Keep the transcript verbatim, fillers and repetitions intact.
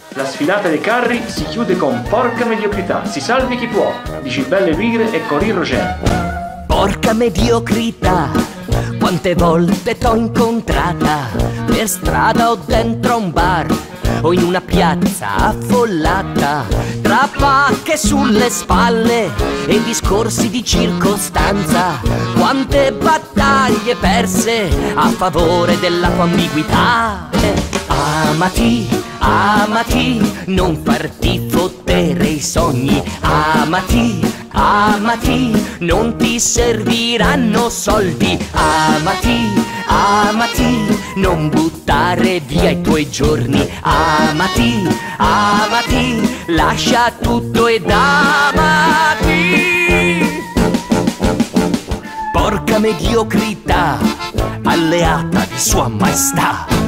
La sfilata dei carri si chiude con porca mediocrità, si salvi chi può, di Cibelle Vigre e Corinne Roger. Porca mediocrità, quante volte t'ho incontrata, per strada o dentro un bar, o in una piazza affollata, tra pacche sulle spalle e discorsi di circostanza. Quante battaglie perse a favore della tua ambiguità. Amati, amati, non farti fottere i sogni. Amati, amati, non ti serviranno soldi. Amati, amati, non buttare via i tuoi giorni. Amati, amati, lascia tutto ed amati. Porca mediocrità, alleata di Sua Maestà.